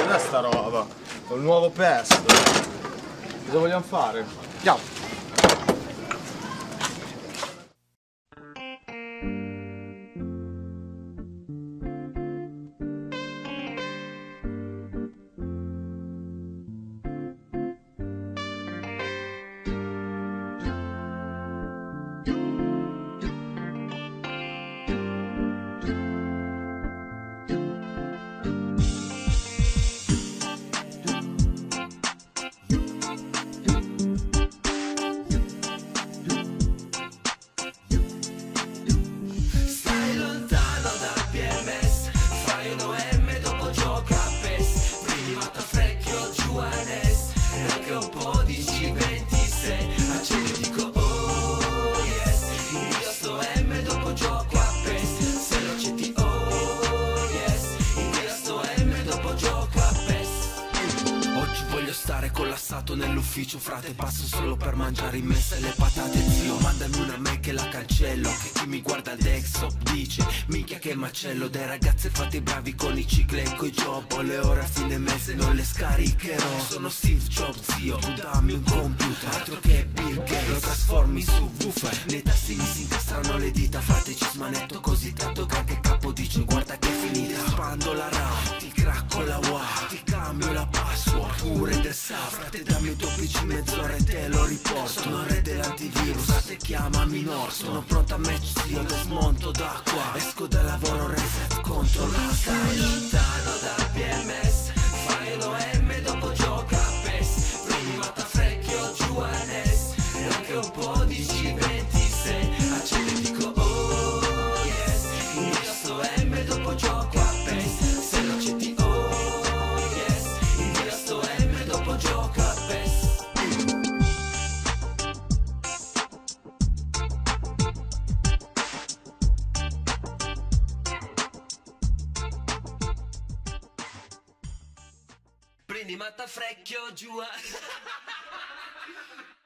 cos'è sta roba? Col nuovo pesto. Cosa vogliamo fare? Andiamo. Collassato nell'ufficio, frate, passo solo per mangiare in messa e le patate, zio. Mandami una mail che la cancello, che chi mi guarda al desktop dice minchia che macello. Dei ragazzi fatti bravi con i cicli e coi job, ho le ore a fine mese non le scaricherò. Sono Steve Jobs, zio, tu dammi un computer, altro che Bill Gates, lo trasformi su woofer. Nei tastini si incastrano le dita, frate, ci smanetto così tanto che anche capo dice guarda che è finita. Spando la RAM, ti cracco la WA, ti cambio la password, pure del SAP. Frate, dammi 12 mezz'ora e te lo riporto. Sono re dell'antivirus, frate, chiamami Nord. Sono pronto a match, zio, lo smonto da qua. Esco dal lavoro, reset, control. Stai lontano dal PMS, fai un OM, dopo gioca a PES. Prima t'affrecchio giù a NES, e anche un po' di G26. Accende e dico oh yes, in questo M dopo gioco a PES. Se lo accetti oh yes, in questo M dopo gioco a PES. Prendi matta frecchio giù a